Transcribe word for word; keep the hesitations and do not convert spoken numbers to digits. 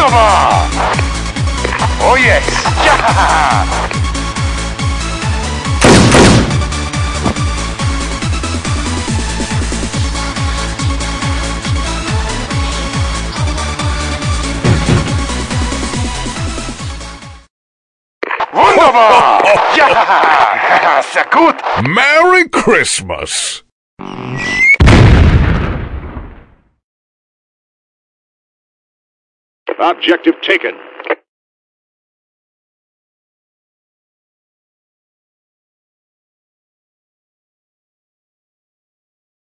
Wunderbar! Oh yes! Ja! Wunderbar! Ja! Sehr gut! Merry Christmas! Objective taken.